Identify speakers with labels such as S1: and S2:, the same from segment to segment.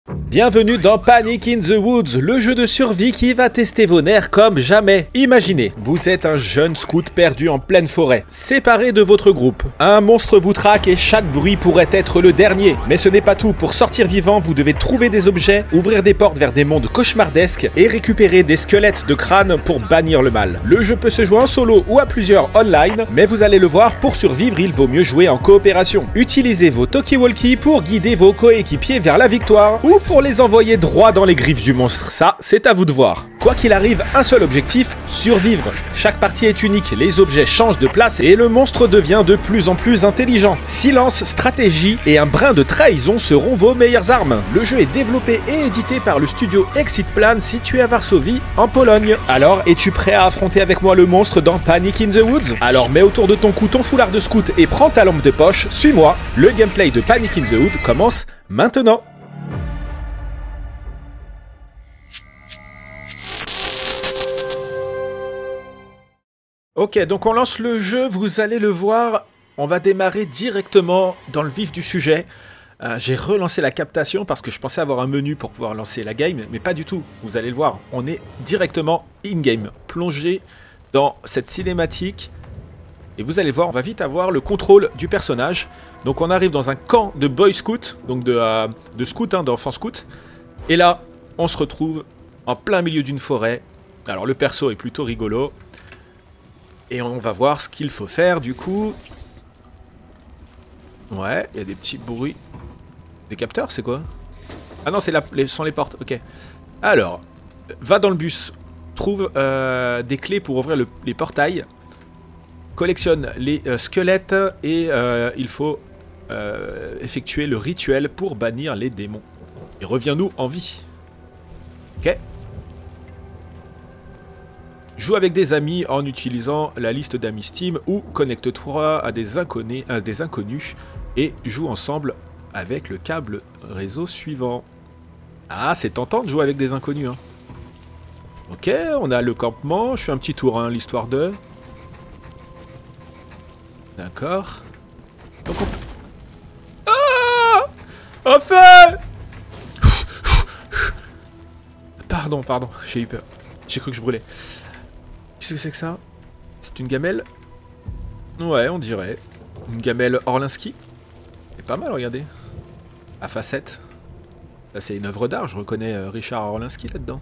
S1: Bienvenue dans Panic in the Woods, le jeu de survie qui va tester vos nerfs comme jamais. Imaginez, vous êtes un jeune scout perdu en pleine forêt, séparé de votre groupe. Un monstre vous traque et chaque bruit pourrait être le dernier. Mais ce n'est pas tout, pour sortir vivant, vous devez trouver des objets, ouvrir des portes vers des mondes cauchemardesques et récupérer des squelettes de crâne pour bannir le mal. Le jeu peut se jouer en solo ou à plusieurs online, mais vous allez le voir, pour survivre, il vaut mieux jouer en coopération. Utilisez vos talkie-walkie pour guider vos coéquipiers vers la victoire, ou pour les envoyer droit dans les griffes du monstre. Ça, c'est à vous de voir. Quoi qu'il arrive, un seul objectif, survivre. Chaque partie est unique, les objets changent de place et le monstre devient de plus en plus intelligent. Silence, stratégie et un brin de trahison seront vos meilleures armes. Le jeu est développé et édité par le studio Exit Plan situé à Varsovie, en Pologne. Alors, es-tu prêt à affronter avec moi le monstre dans Panic in the Woods? Alors mets autour de ton cou ton foulard de scout et prends ta lampe de poche, suis-moi. Le gameplay de Panic in the Woods commence maintenant. Ok, donc on lance le jeu, vous allez le voir, on va démarrer directement dans le vif du sujet. J'ai relancé la captation parce que je pensais avoir un menu pour pouvoir lancer la game, mais pas du tout, vous allez le voir, on est directement in-game, plongé dans cette cinématique. Et vous allez voir, on va vite avoir le contrôle du personnage. Donc on arrive dans un camp de boy scout, donc de scout, hein, d'enfants scout. Et là, on se retrouve en plein milieu d'une forêt. Alors le perso est plutôt rigolo. Et on va voir ce qu'il faut faire du coup. Ouais, il y a des petits bruits. Des capteurs, c'est quoi? Ah non, c'est sont les portes, ok. Alors, va dans le bus. Trouve des clés pour ouvrir les portails. Collectionne les squelettes. Et il faut effectuer le rituel pour bannir les démons. Et reviens-nous en vie. Ok. Joue avec des amis en utilisant la liste d'amis Steam ou connecte-toi à des inconnus et joue ensemble avec le câble réseau suivant. Ah, c'est tentant de jouer avec des inconnus. Hein. Ok, on a le campement. Je fais un petit tour, hein, l'histoire de... D'accord. Donc on... Ah! Enfin! Pardon, j'ai eu peur. J'ai cru que je brûlais. Qu'est-ce que c'est que ça? C'est une gamelle? Ouais, on dirait. Une gamelle Orlinski. C'est pas mal, regardez. À facette. Là, c'est une œuvre d'art, je reconnais Richard Orlinski là-dedans.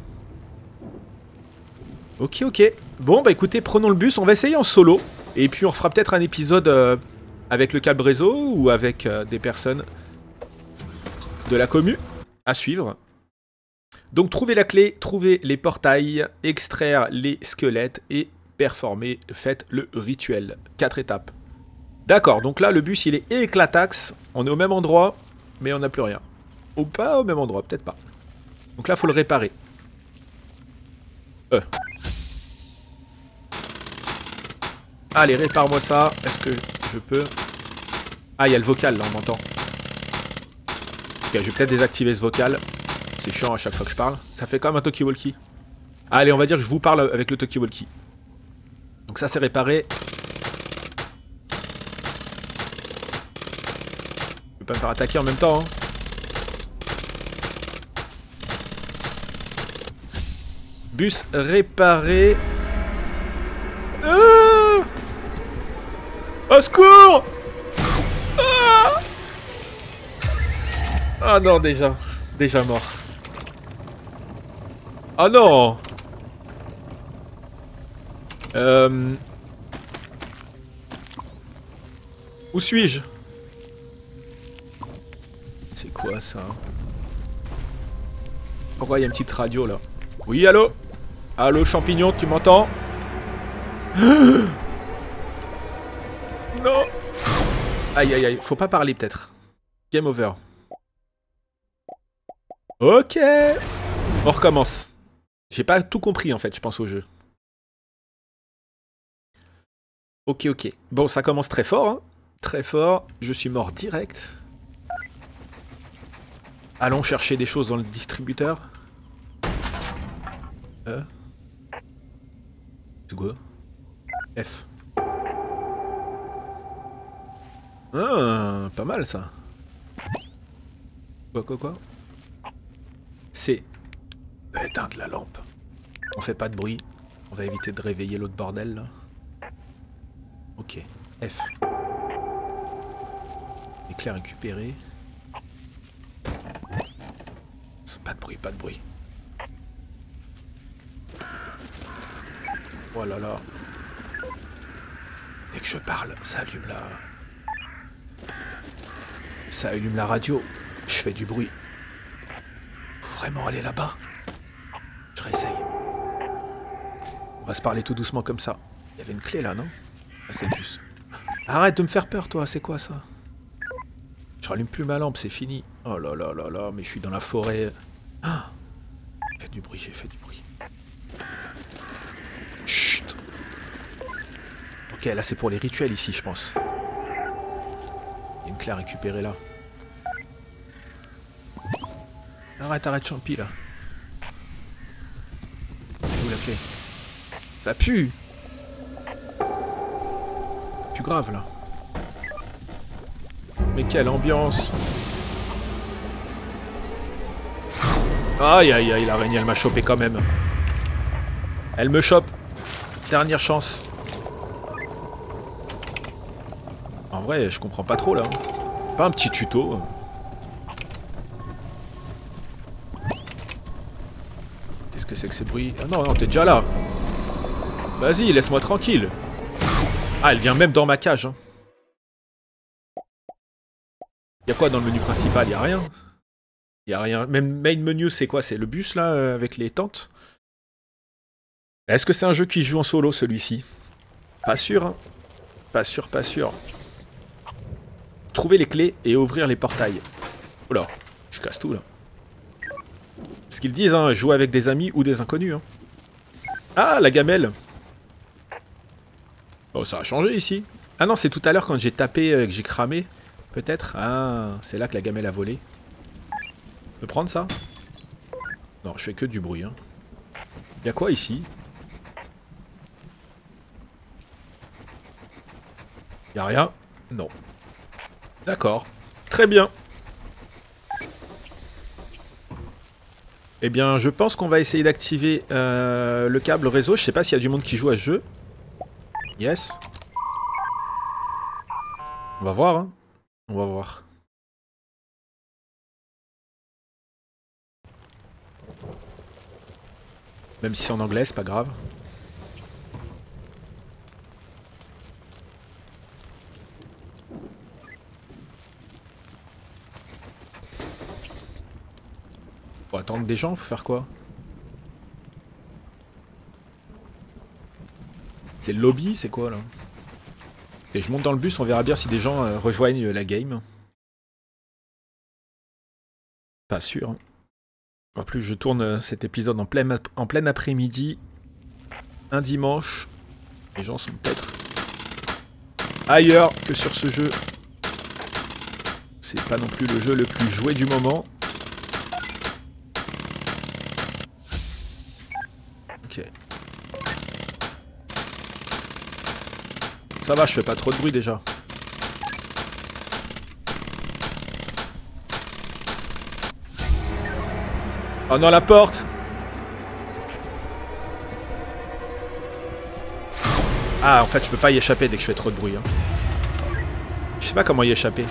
S1: Ok. Bon, bah écoutez, prenons le bus, on va essayer en solo. Et puis on refera peut-être un épisode avec le câble réseau ou avec des personnes de la commu. À suivre. Donc trouver la clé, trouver les portails, extraire les squelettes et performer, faites le rituel. 4 étapes. D'accord, donc là le bus il est éclataxe, on est au même endroit, mais on n'a plus rien. Ou pas au même endroit, peut-être pas. Donc là faut le réparer. Allez, répare-moi ça, est-ce que je peux... Ah, il y a le vocal là, on m'entend. Ok, je vais peut-être désactiver ce vocal. C'est chiant à chaque fois que je parle. Ça fait comme un talkie-walkie. Allez, on va dire que je vous parle avec le talkie-walkie. Donc ça, c'est réparé. Je vais pas me faire attaquer en même temps. Hein. Bus réparé. Ah! Au secours! Ah! Ah non, déjà mort. Oh non! Où suis-je? C'est quoi ça? Pourquoi il y a une petite radio là? Oui, allô? Allô, champignon, tu m'entends? Non! Aïe, faut pas parler peut-être. Game over. Ok! On recommence. J'ai pas tout compris en fait, je pense au jeu. Ok. Bon, ça commence très fort, hein. Très fort. Je suis mort direct. Allons chercher des choses dans le distributeur. C'est quoi? F. Ah, pas mal ça. Quoi? C. Éteindre la lampe. On fait pas de bruit. On va éviter de réveiller l'autre bordel là. Ok. F. Éclair récupéré. Pas de bruit, pas de bruit. Oh là là. Dès que je parle, ça allume la... Ça allume la radio. Je fais du bruit. Faut vraiment aller là-bas. Je réessaye. On va se parler tout doucement comme ça. Il y avait une clé là, non? Ah, c'est le bus. Arrête de me faire peur, toi. C'est quoi ça? Je rallume plus ma lampe, c'est fini. Oh là là là là, mais je suis dans la forêt. Ah, j'ai fait du bruit, j'ai fait du bruit. Chut. Ok, là c'est pour les rituels ici, je pense. Il y a une clé à récupérer là. Arrête, arrête, champi là. Où la clé? Ça pue. Plus grave là. Mais quelle ambiance. Aïe aïe aïe, l'araignée elle m'a chopé quand même. Elle me chope. Dernière chance. En vrai, je comprends pas trop là. Pas un petit tuto. Qu'est-ce que c'est que ces bruits? Ah non, non, t'es déjà là. Vas-y, laisse-moi tranquille. Ah, elle vient même dans ma cage. Hein. Y'a quoi dans le menu principal? Y'a rien. Y'a rien. Même main menu, c'est quoi? C'est le bus là, avec les tentes? Est-ce que c'est un jeu qui joue en solo celui-ci? Pas sûr. Hein. Pas sûr, pas sûr. Trouver les clés et ouvrir les portails. Oula, je casse tout là. Ce qu'ils disent, hein, jouer avec des amis ou des inconnus. Hein. Ah, la gamelle. Oh, ça a changé ici. Ah non, c'est tout à l'heure quand j'ai tapé, que j'ai cramé. Peut-être. Ah, c'est là que la gamelle a volé. Je peux prendre ça? Non, je fais que du bruit. Hein. Y'a quoi ici? Y'a rien? Non. D'accord. Très bien. Eh bien, je pense qu'on va essayer d'activer le câble réseau. Je sais pas s'il y a du monde qui joue à ce jeu. Yes. On va voir, hein. On va voir. Même si c'est en anglais, c'est pas grave. Faut attendre des gens, faut faire quoi? C'est le lobby, c'est quoi là? Et je monte dans le bus, on verra bien si des gens rejoignent la game. Pas sûr. Hein. En plus, je tourne cet épisode en plein après-midi. Un dimanche. Les gens sont peut-être ailleurs que sur ce jeu. C'est pas non plus le jeu le plus joué du moment. Ok. Ça va, je fais pas trop de bruit déjà. Oh non, la porte! Ah, en fait, je peux pas y échapper dès que je fais trop de bruit. Hein. Je sais pas comment y échapper.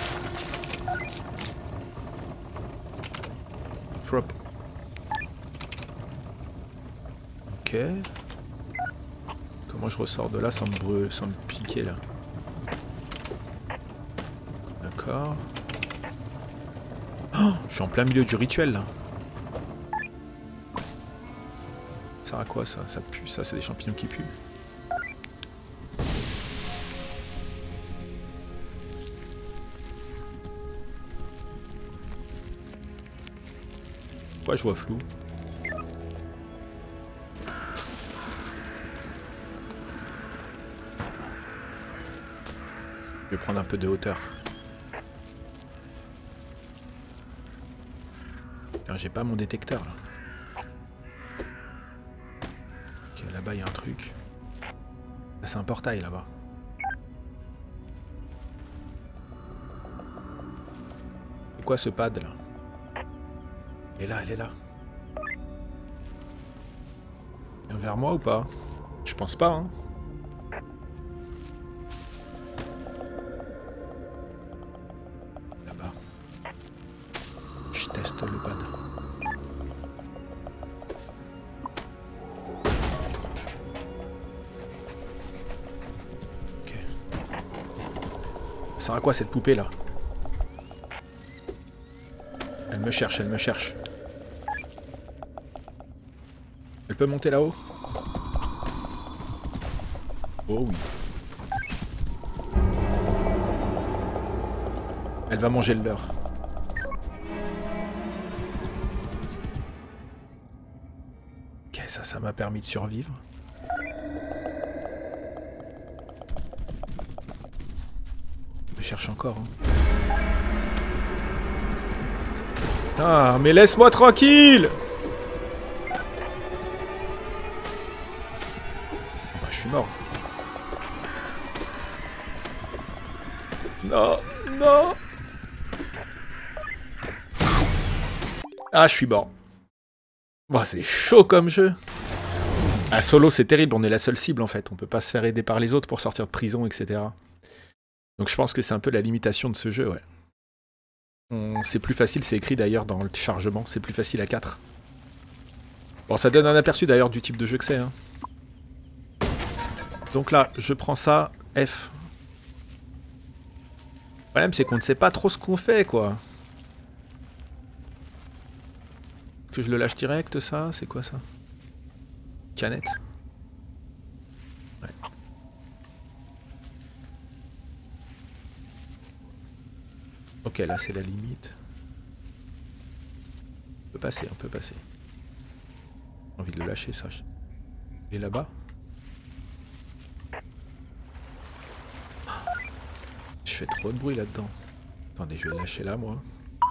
S1: Drop. Ok. Comment je ressors de là sans me piquer là? D'accord. Oh, je suis en plein milieu du rituel là. Ça sert à quoi ça? Ça pue, ça c'est des champignons qui puent. Pourquoi je vois flou? Je vais prendre un peu de hauteur. J'ai pas mon détecteur là. Ok, là-bas il y a un truc. Là c'est un portail là-bas. C'est quoi ce pad là? Elle est là, elle est là. Viens vers moi ou pas? Je pense pas, hein. Là-bas. Je teste le pad. Ok. Ça sert à quoi cette poupée là? Elle me cherche, elle me cherche. Elle peut monter là-haut? Oh oui. Elle va manger le leurre. Ok, ça m'a permis de survivre. Elle me cherche encore. Hein. Ah, mais laisse-moi tranquille! Bah, je suis mort. Non, non. Ah, je suis mort. Bon, c'est chaud comme jeu. Ah, solo, c'est terrible. On est la seule cible, en fait. On peut pas se faire aider par les autres pour sortir de prison, etc. Donc je pense que c'est un peu la limitation de ce jeu, ouais. C'est plus facile, c'est écrit d'ailleurs dans le chargement. C'est plus facile à 4. Bon, ça donne un aperçu d'ailleurs du type de jeu que c'est, hein. Donc là, je prends ça, F. Le problème, c'est qu'on ne sait pas trop ce qu'on fait, quoi. Est-ce que je le lâche direct, ça? C'est quoi, ça? Canette. Ouais. Ok, là, c'est la limite. On peut passer, on peut passer. J'ai envie de le lâcher, ça. Il est là-bas. Je fais trop de bruit là-dedans. Attendez, je vais le lâcher là, moi.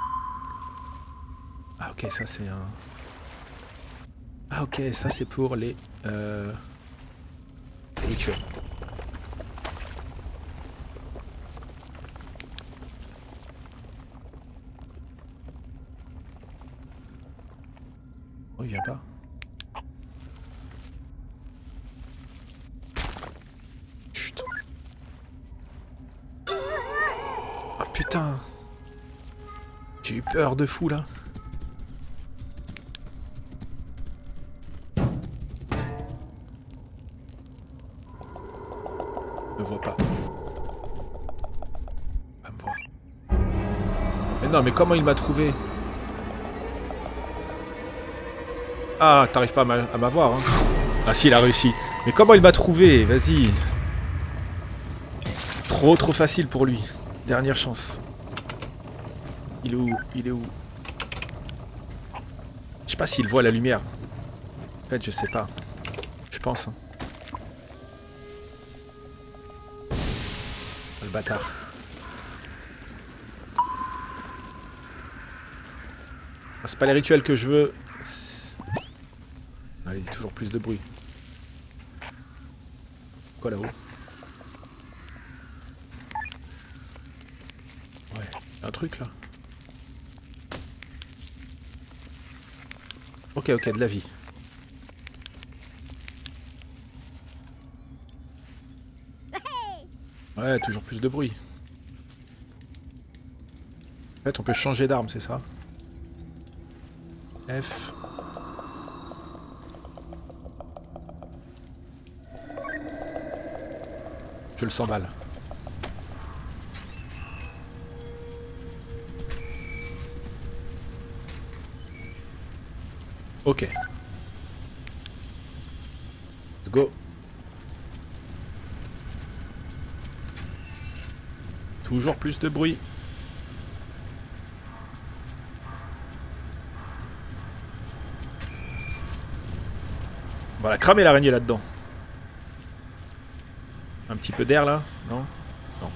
S1: Ah ok, ça c'est un... Ah ok, ça c'est pour les rituels. Oh, il vient pas. Chut. Ah putain. J'ai eu peur de fou là. Me voit pas. Pas me voir. Mais non, mais comment il m'a trouvé? Ah, t'arrives pas à m'avoir, hein. Ah si, il a réussi. Mais comment il m'a trouvé? Vas-y. Trop facile pour lui. Dernière chance. Il est où? Il est où? Je sais pas s'il voit la lumière. En fait, je sais pas. Je pense, hein. Le bâtard. C'est pas les rituels que je veux. Ah, il y a toujours plus de bruit. Quoi là-haut? Ouais, un truc là. Ok, ok, de la vie. Ouais, toujours plus de bruit. En fait, on peut changer d'arme, c'est ça? F. Je le sens mal. Ok. Let's go. Toujours plus de bruit. On va la cramer l'araignée là-dedans. Un petit peu d'air là? Non? Non.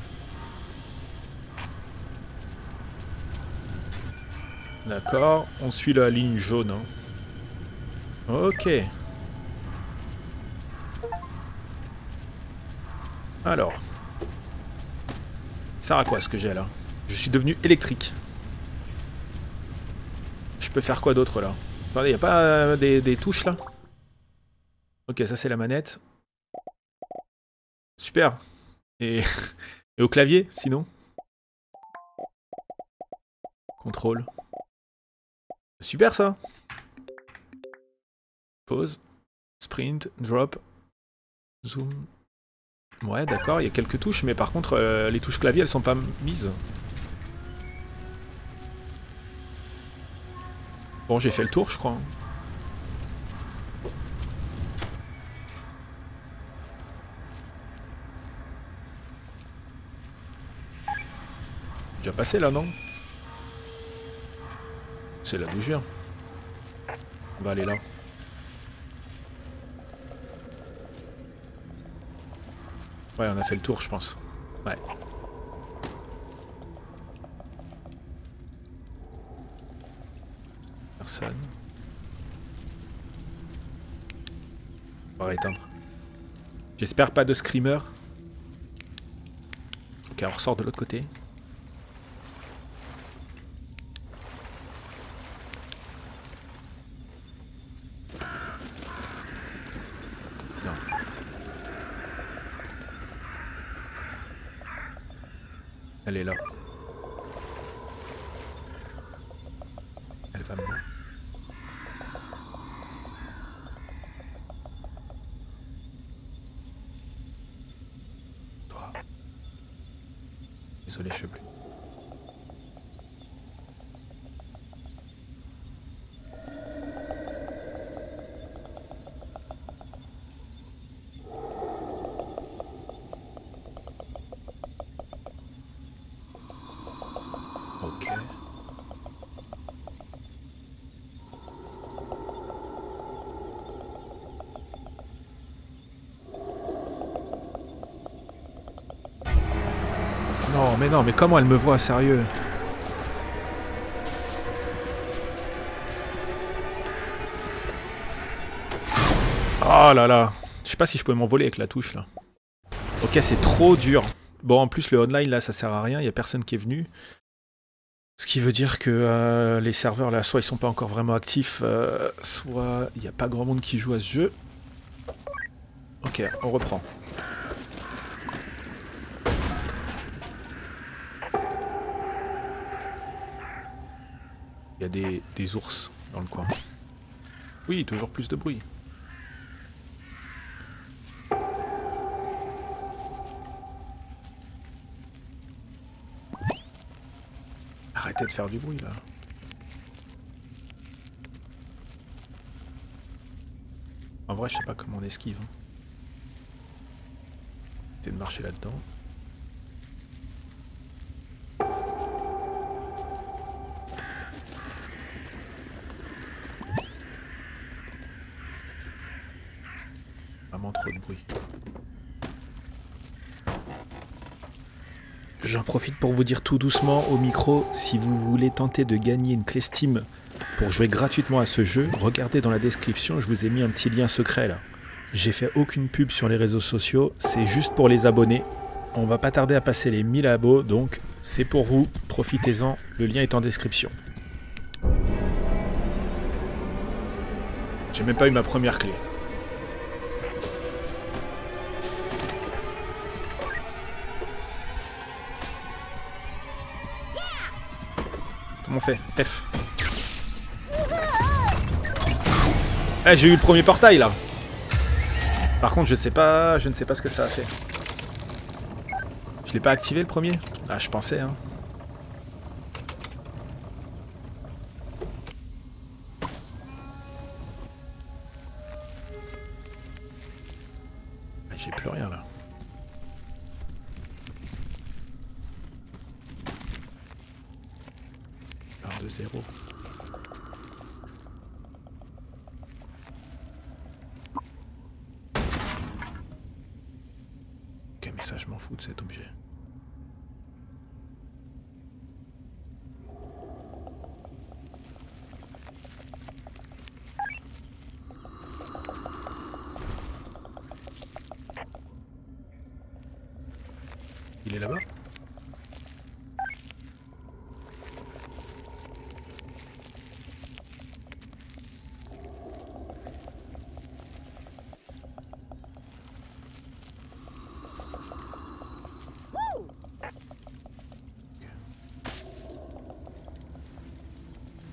S1: D'accord, on suit la ligne jaune. Hein. Ok. Alors. Ça sert à quoi ce que j'ai là? Je suis devenu électrique. Je peux faire quoi d'autre là? Attendez, y a pas des touches là? Ok, ça c'est la manette. Super. Et, et au clavier, sinon? Contrôle. Super ça. Pause. Sprint, drop. Zoom. Ouais, d'accord, il y a quelques touches, mais par contre, les touches clavier, elles sont pas mises. Bon, j'ai fait le tour, je crois. Déjà passé là, non? C'est là d'où je viens. On va aller là. Ouais, on a fait le tour, je pense. Ouais. Personne. On va éteindre. J'espère pas de screamer. Ok, on ressort de l'autre côté. Non. Elle est là. Elle va me voir. Toi. Désolé, je sais plus. Ok. Non, mais comment elle me voit, sérieux? Oh là là. Je sais pas si je peux m'envoler avec la touche là. Ok, c'est trop dur. Bon, en plus, le online là, ça sert à rien, il y a personne qui est venu. Ce qui veut dire que les serveurs là, soit ils sont pas encore vraiment actifs, soit il n'y a pas grand monde qui joue à ce jeu. Ok, on reprend. Il y a des ours dans le coin. Oui, toujours plus de bruit. Arrêtez de faire du bruit là. En vrai, je sais pas comment on esquive. Essayer de marcher là-dedans. Vraiment trop de bruit. J'en profite pour vous dire tout doucement au micro, si vous voulez tenter de gagner une clé Steam pour jouer gratuitement à ce jeu, regardez dans la description, je vous ai mis un petit lien secret là. J'ai fait aucune pub sur les réseaux sociaux, c'est juste pour les abonnés. On va pas tarder à passer les 1000 abos, donc c'est pour vous, profitez-en, le lien est en description. J'ai même pas eu ma première clé. Comment on fait? F. Eh, j'ai eu le premier portail là. Par contre, je ne sais pas ce que ça a fait. Je l'ai pas activé le premier? Ah, je pensais, hein. J'ai plus rien là. Barre de 0. Ok, mais ça, je m'en fous de cet objet. Il est là-bas?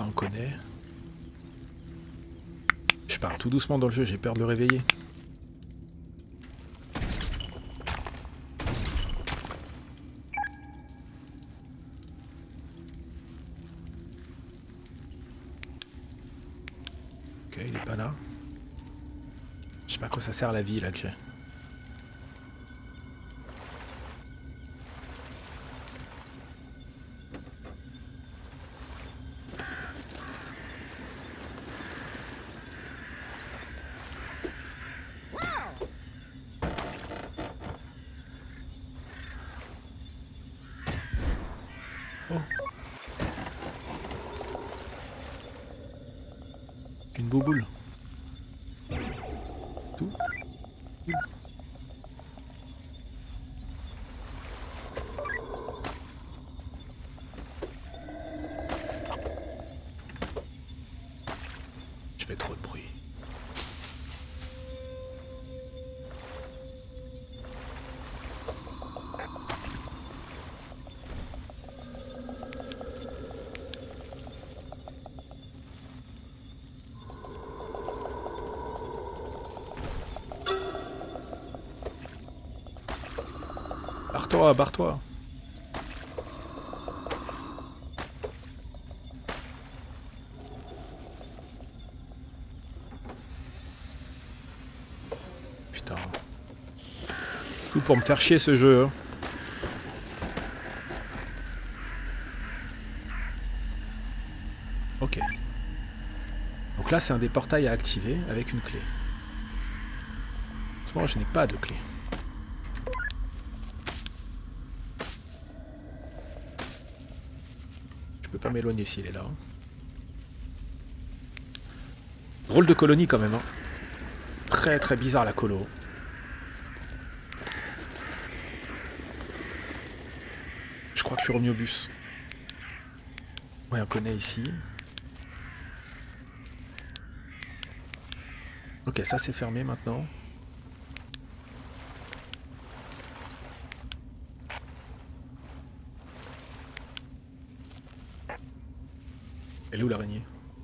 S1: on connaît. Je pars tout doucement dans le jeu, j'ai peur de le réveiller. Ok, il est pas là. Je sais pas à quoi ça sert la vie là que j'ai. Une bouboule. Tout. Je fais trop de bruit. Barre-toi, barre-toi. Putain. Tout pour me faire chier ce jeu. Hein. Ok. Donc là c'est un des portails à activer avec une clé. En ce moment je n'ai pas de clé. Je peux pas m'éloigner s'il est là. Hein. Drôle de colonie quand même. Hein. Très très bizarre la colo. Je crois que je suis revenu au bus. Ouais, on connaît ici. Ok, ça c'est fermé maintenant. Elle est où l'araignée?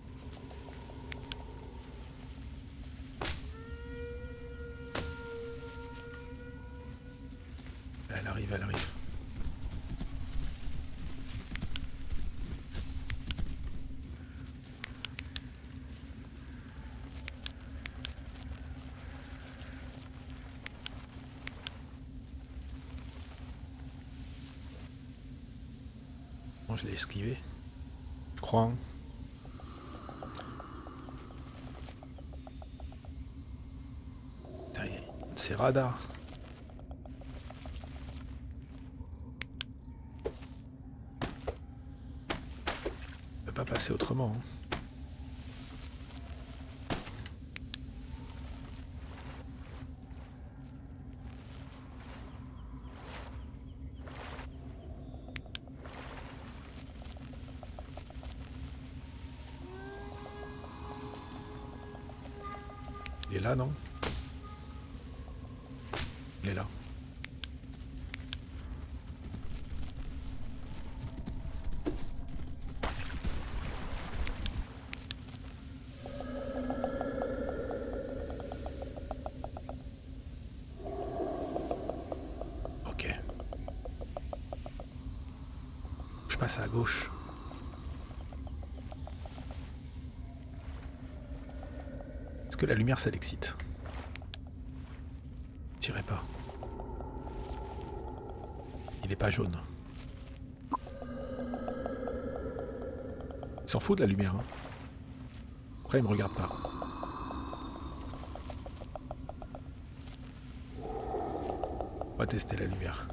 S1: Elle arrive, elle arrive. Bon, je l'ai esquivé. Je crois. Hein. C'est radar. On peut pas passer autrement. Hein. Il est là, non? Il est là. Ok. Je passe à gauche. Est-ce que la lumière, ça l'excite? Je dirais pas. Il est pas jaune. Il s'en fout de la lumière. Hein. Après, il me regarde pas. On va tester la lumière.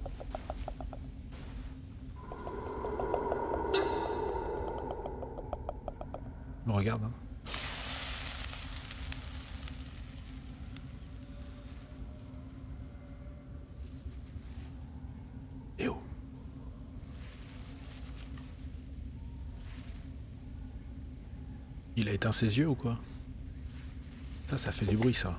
S1: Il me regarde. Hein. Et oh. Il a éteint ses yeux ou quoi? Ça fait du bruit ça.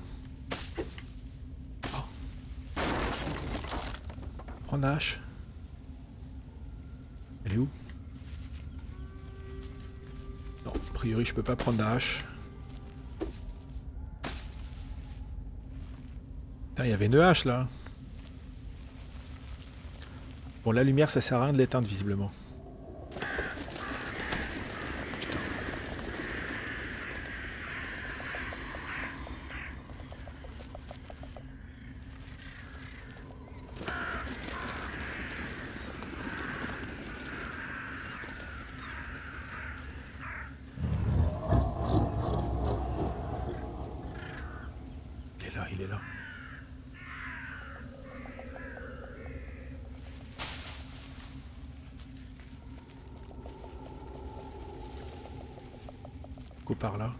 S1: Oh. Prends la hache. Elle est où? priori, je peux pas prendre la hache. Putain, il y avait une hache là. Bon, la lumière, ça sert à rien de l'éteindre visiblement. Il est là. Go par là.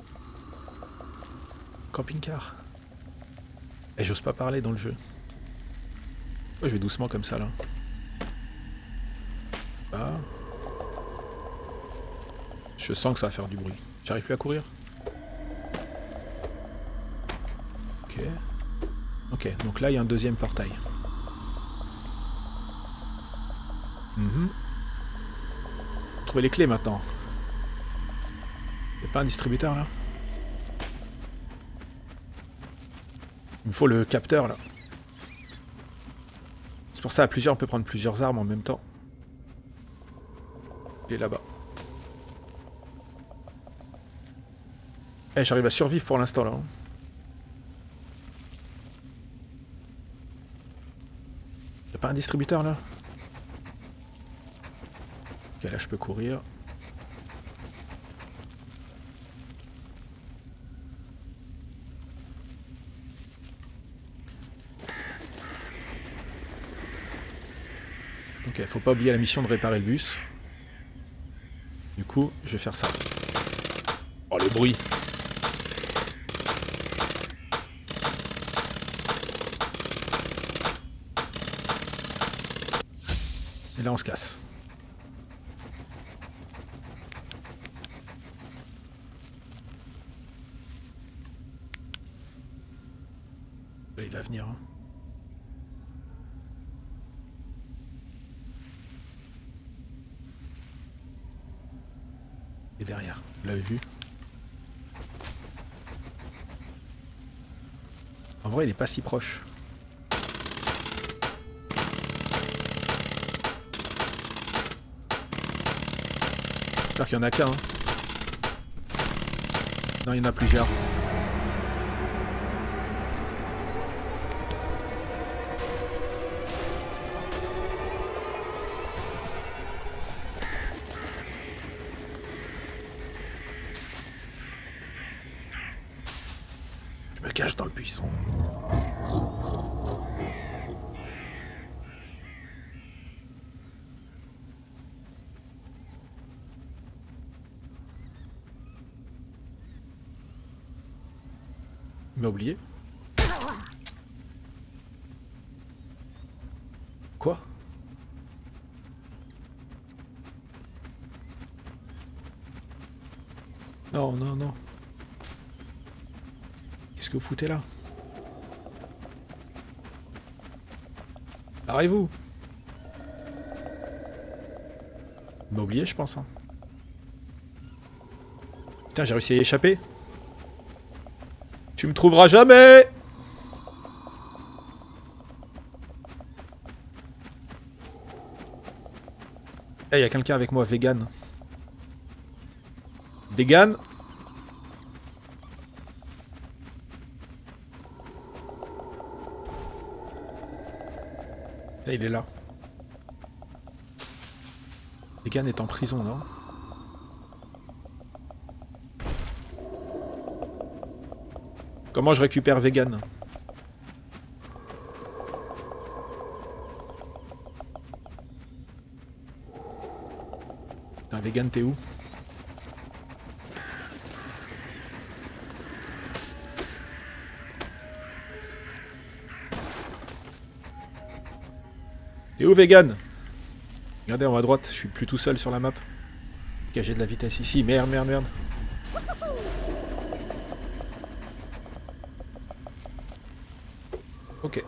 S1: Camping-car. Et j'ose pas parler dans le jeu. Oh, je vais doucement comme ça là. Là. Je sens que ça va faire du bruit. J'arrive plus à courir. Ok. Ok, donc là il y a un deuxième portail. Trouver les clés maintenant. Il n'y a pas un distributeur là? Il me faut le capteur là. C'est pour ça à plusieurs on peut prendre plusieurs armes en même temps. Il est là-bas. Eh, j'arrive à survivre pour l'instant là. Y'a pas un distributeur là? Ok, là je peux courir. Ok, faut pas oublier la mission de réparer le bus. Du coup, je vais faire ça. Oh le bruit! Et là on se casse. Là, il va venir. Hein. Et derrière, vous l'avez vu? En vrai, il est pas si proche. J'espère qu'il y en a qu'un. Hein. Non, il y en a plusieurs. Je me cache dans le buisson. Il m'a oublié. Quoi? Non, non, non. Qu'est-ce que vous foutez là? Arrêtez-vous. Il m'a oublié, je pense. Hein. Putain, j'ai réussi à y échapper. Tu me trouveras jamais! Eh, y a quelqu'un avec moi, vegan. Vegan? Eh, il est là. Vegan est en prison, non? Comment je récupère vegan? Putain, vegan, t'es où? T'es où, vegan? Regardez en haut à droite, je suis plus tout seul sur la map. Ok, j'ai de la vitesse ici. Merde, merde, merde. Ok.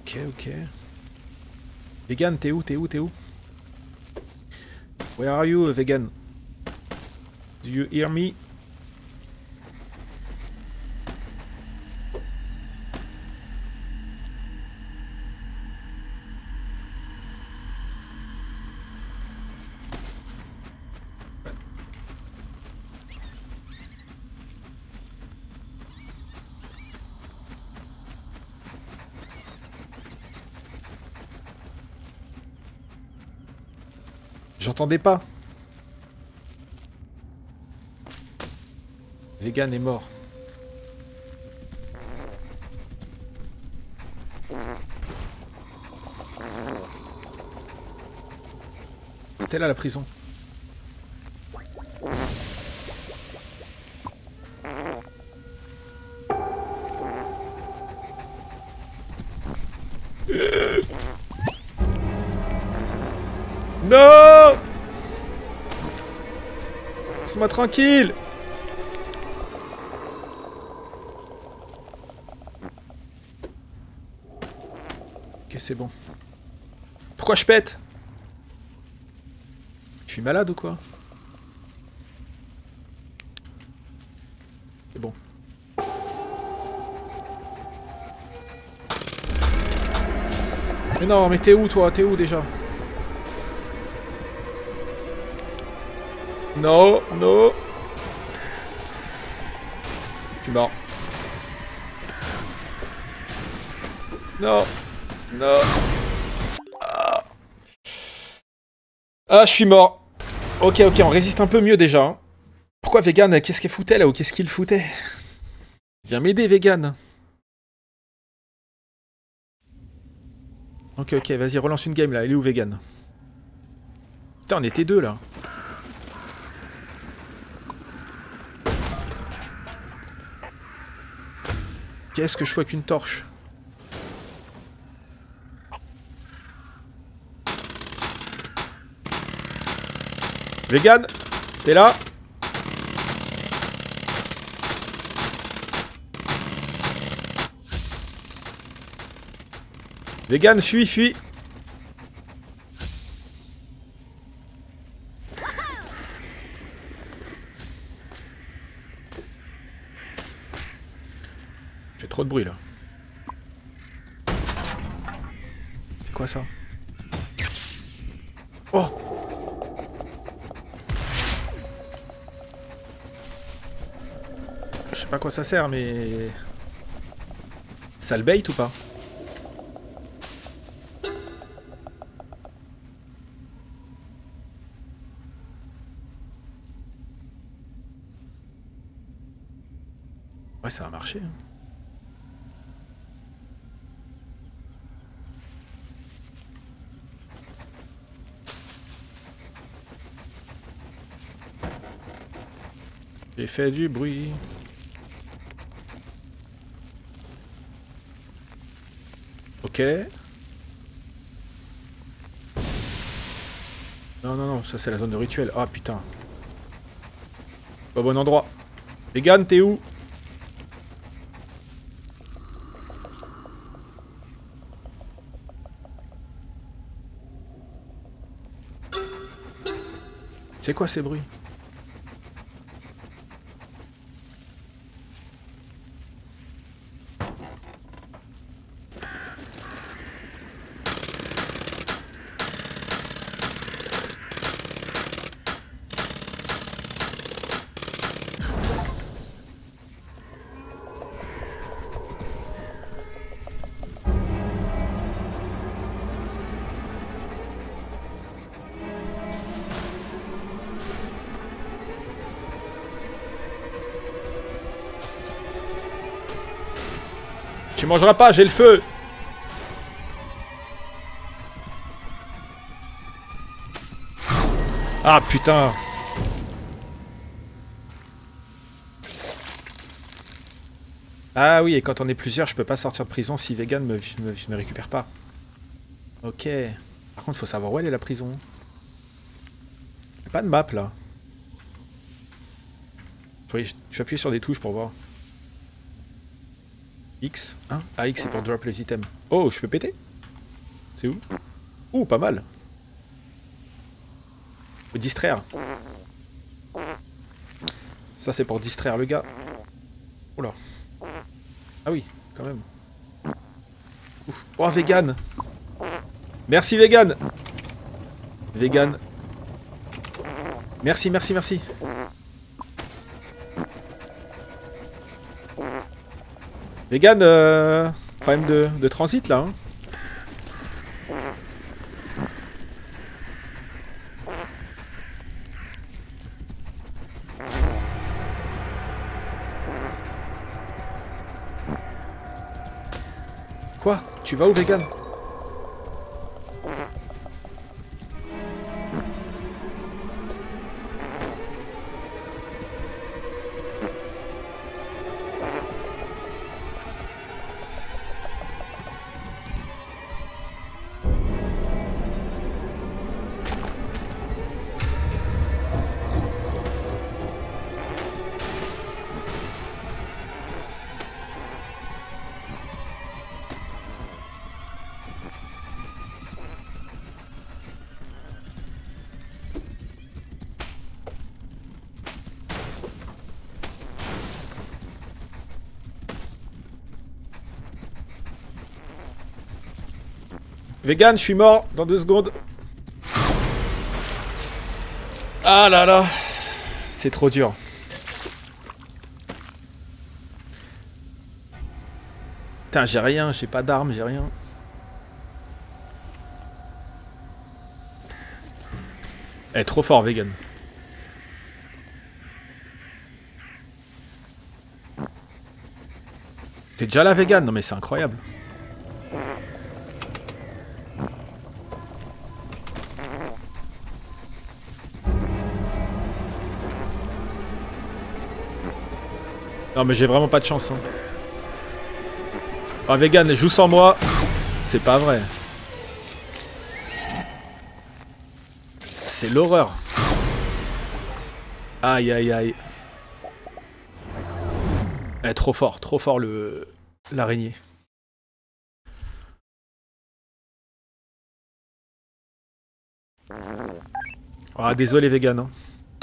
S1: Ok, ok. Vegan, t'es où? T'es où? T'es où? Where are you, Vegan? Do you hear me? J'entendais pas. Vegan est mort. C'était là la prison. Non! Laisse-moi tranquille! Ok, c'est bon. Pourquoi je pète? Je suis malade ou quoi? C'est bon. Mais non, mais t'es où toi? T'es où déjà? Non, non. Je suis mort. Non. Non. Ah, je suis mort. Ok, ok, on résiste un peu mieux déjà. Hein. Pourquoi Vegan? Qu'est-ce qu'elle foutait là? Ou qu'est-ce qu'il foutait? Viens m'aider, Vegan. Ok, ok, vas-y, relance une game là. Elle est où, Vegan? Putain, on était deux là. Qu'est-ce que je fais avec une torche? Vegan, t'es là? Vegan, fuis, fuis. Fait trop de bruit là. C'est quoi ça? Oh! Je sais pas à quoi ça sert, mais... Ça le bait ou pas? Ouais, ça a marché. Hein. J'ai fait du bruit. Ok. Non, non, non, ça c'est la zone de rituel. Ah putain. Pas au bon endroit. Vegan, t'es où? C'est quoi ces bruits? Tu mangeras pas, j'ai le feu. Ah putain. Ah oui, et quand on est plusieurs, je peux pas sortir de prison si Vegan me récupère pas. Ok. Par contre, faut savoir où elle est la prison. Y'a pas de map là. Je vais appuyer sur des touches pour voir. X, hein? Ah, X c'est pour drop les items. Oh, je peux péter? C'est où? Ouh, pas mal. Faut distraire. Ça c'est pour distraire le gars. Oula. Ah oui, quand même. Ouf. Oh, vegan. Merci, vegan. Vegan. Merci, merci, merci. Vegan, problème de transit là. Hein. Quoi? Tu vas où, vegan? Vegan, je suis mort dans 2 secondes. Ah là là. C'est trop dur. Putain, j'ai rien, j'ai pas d'armes, j'ai rien. Elle est trop fort, vegan. T'es déjà là, vegan? Non mais c'est incroyable. Non mais j'ai vraiment pas de chance. Hein. Oh, vegan, joue sans moi. C'est pas vrai. C'est l'horreur. Aïe aïe aïe. Elle est trop fort l'araignée. Ah, désolé vegan. Hein.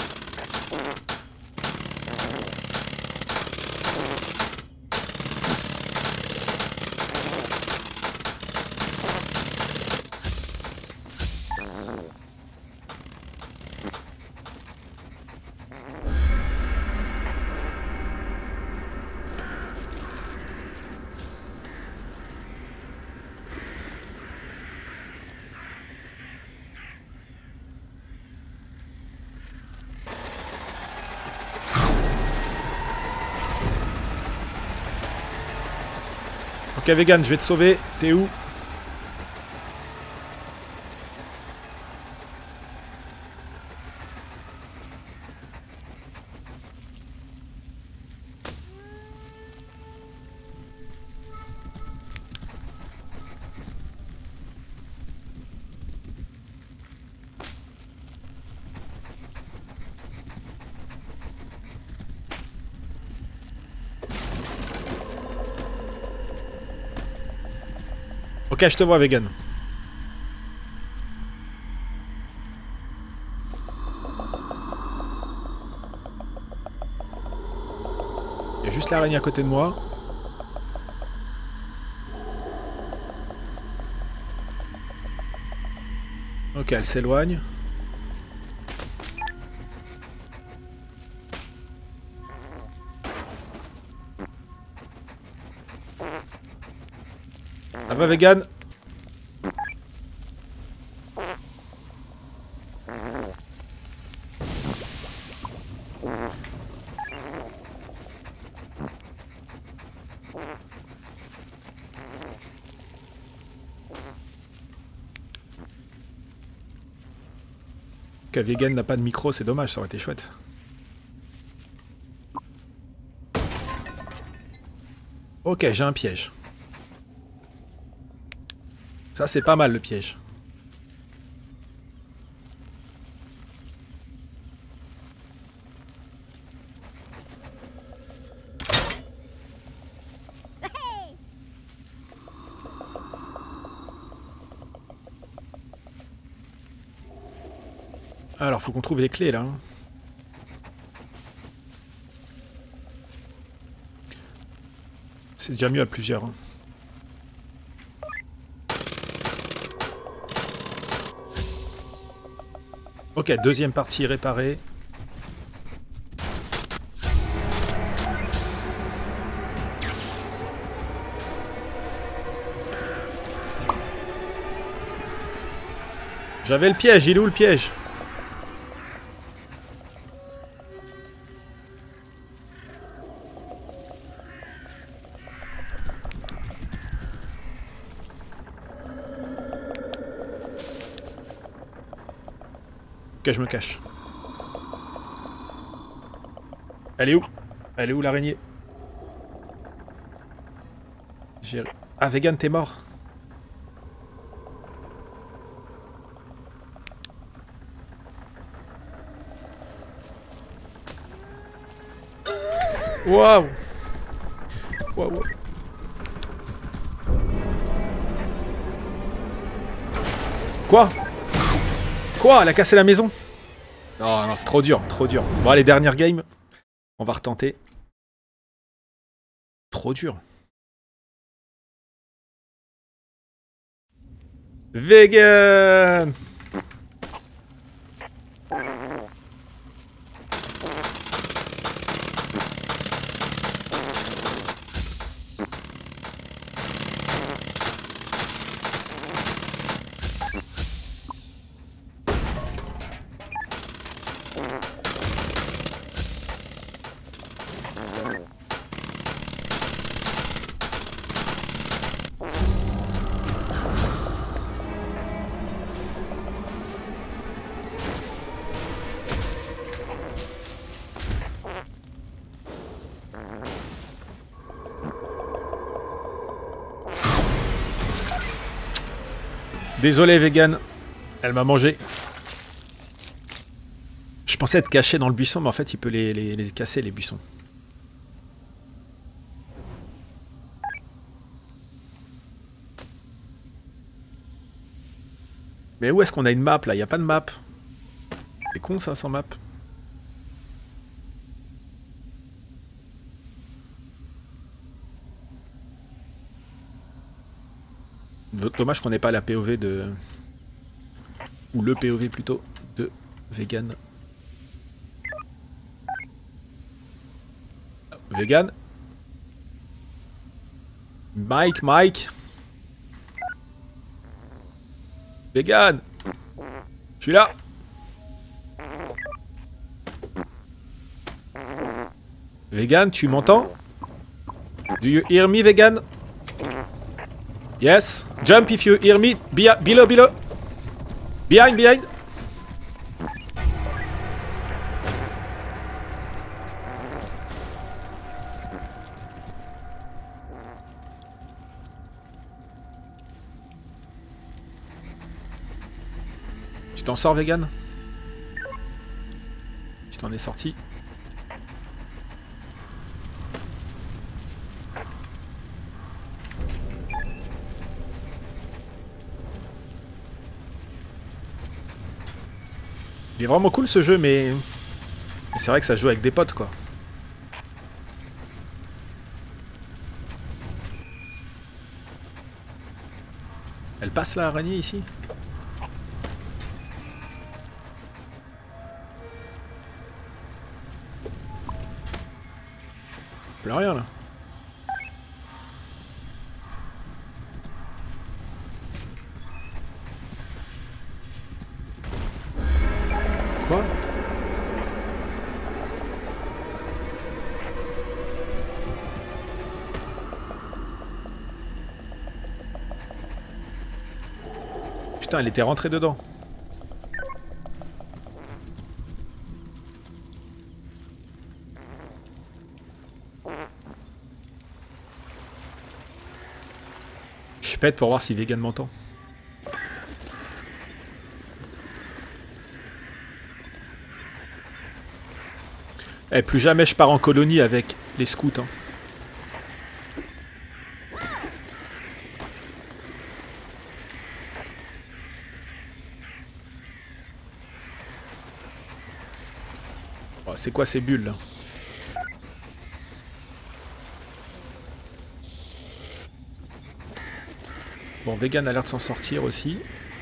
S1: Ok vegan, je vais te sauver. T'es où? Ok, je te vois, vegan. Il y a juste l'araignée à côté de moi. Ok, elle s'éloigne. Ça va, vegan? Ok, vegan n'a pas de micro, c'est dommage, ça aurait été chouette. Ok, j'ai un piège. Ça, c'est pas mal, le piège. Alors, faut qu'on trouve les clés, là. Hein. C'est déjà mieux à plusieurs. Hein. Ok, deuxième partie réparée. J'avais le piège, il est où le piège? Ok, je me cache. Elle est où? Elle est où l'araignée? Ah, Vegan, t'es mort. Waouh! Waouh! Quoi? Quoi? Elle a cassé la maison? Non, non, c'est trop dur, trop dur. Bon, allez, dernière game. On va retenter. Trop dur. Vegan! Désolé, Vegan. Elle m'a mangé. Je pensais être caché dans le buisson, mais en fait, il peut les casser, les buissons. Mais où est-ce qu'on a une map, là? Il n'y a pas de map. C'est con, ça, sans map. Dommage qu'on n'ait pas la POV de... Ou le POV, plutôt, de Vegan. Vegan. Mike. Vegan. Je suis là. Vegan, tu m'entends? Do you hear me, Vegan? Yes. Jump if you hear me. Below. Behind. Tu t'en sors, Vegan? Tu t'en es sorti? Il est vraiment cool ce jeu, mais c'est vrai que ça joue avec des potes, quoi. Elle passe la araignée ici? Plus rien là. Quoi? Putain, elle était rentrée dedans. Je pète pour voir si Vegan m'entend. Eh, plus jamais je pars en colonie avec les scouts. Hein. Oh, c'est quoi ces bulles là? Bon, Vegan a l'air de s'en sortir aussi.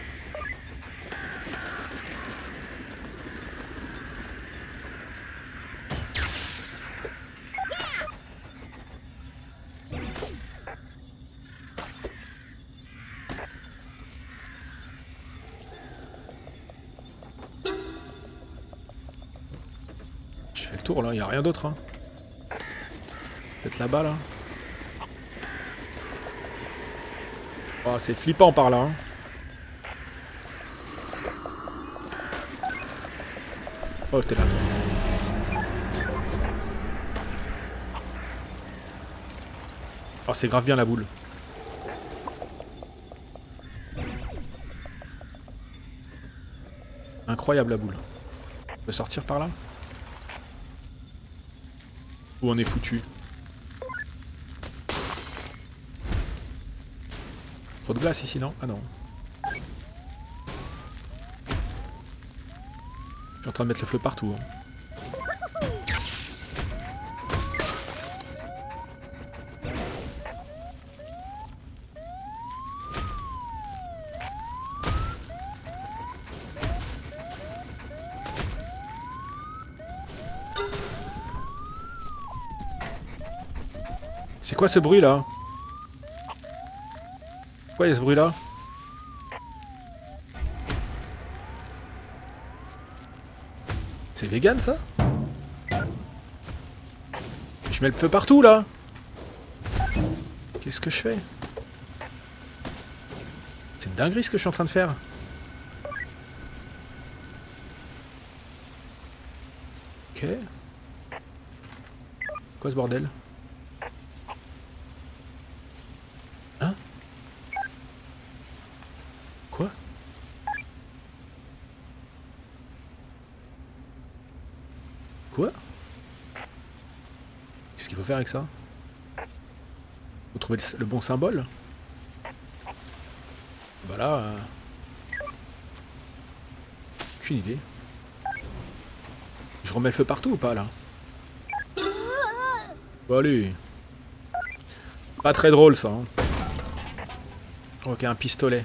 S1: Je fais le tour là, il n'y a rien d'autre. Hein. Peut-être là-bas là. Oh, c'est flippant par là. Hein. Oh, t'es là. Oh, c'est grave bien la boule. Incroyable la boule. On peut sortir par là? Ou on est foutu? Trop de glace ici, non? Ah non. Je suis en train de mettre le feu partout. Hein. C'est quoi ce bruit là? Pourquoi il y a ce bruit là? C'est vegan ça? Je mets le feu partout là. Qu'est-ce que je fais? C'est une dinguerie ce que je suis en train de faire. Ok. Quoi ce bordel? Hein? Quoi? Quoi? Qu'est-ce qu'il faut faire avec ça? Faut trouver le bon symbole. Voilà. Aucune idée. Je remets le feu partout ou pas là? Bon allez. Pas très drôle ça. Hein. Ok, un pistolet.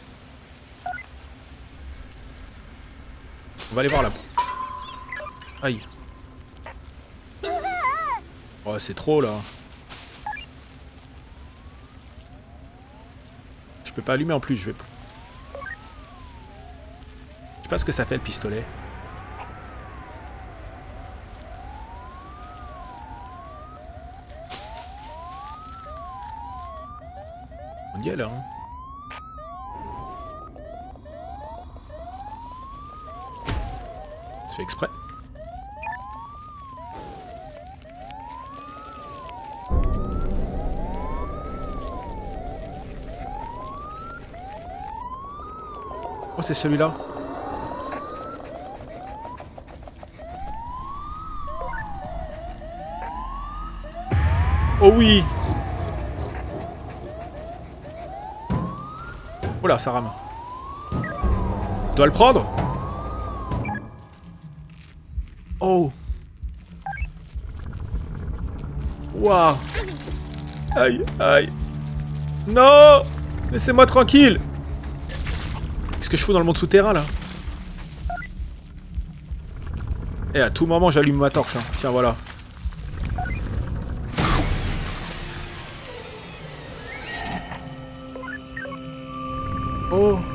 S1: On va aller voir là. Aïe. Oh, c'est trop là. Je peux pas allumer en plus, je vais. Je sais pas ce que ça fait le pistolet. On y est là. Hein. C'est fait exprès. Oh, c'est celui-là. Oh oui. Oh là, ça rame. On doit le prendre? Oh. Waouh. Aïe, aïe. Non. Laissez-moi tranquille. Qu'est-ce que je fous dans le monde souterrain là? Et à tout moment j'allume ma torche. Hein. Tiens voilà. Oh.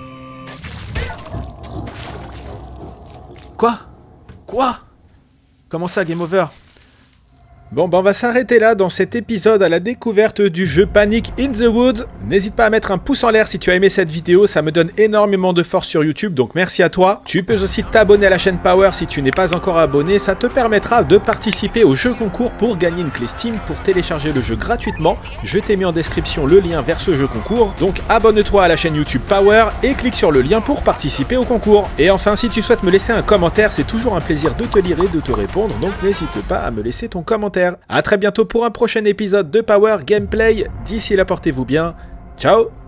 S1: Quoi? Quoi? Comment ça, game over? Bon, ben on va s'arrêter là dans cet épisode à la découverte du jeu Panic in the Woods. N'hésite pas à mettre un pouce en l'air si tu as aimé cette vidéo, ça me donne énormément de force sur YouTube, donc merci à toi. Tu peux aussi t'abonner à la chaîne Power si tu n'es pas encore abonné, ça te permettra de participer au jeu concours pour gagner une clé Steam pour télécharger le jeu gratuitement. Je t'ai mis en description le lien vers ce jeu concours, donc abonne-toi à la chaîne YouTube Power et clique sur le lien pour participer au concours. Et enfin, si tu souhaites me laisser un commentaire, c'est toujours un plaisir de te lire et de te répondre, donc n'hésite pas à me laisser ton commentaire. A très bientôt pour un prochain épisode de Power Gameplay. D'ici là, portez-vous bien. Ciao!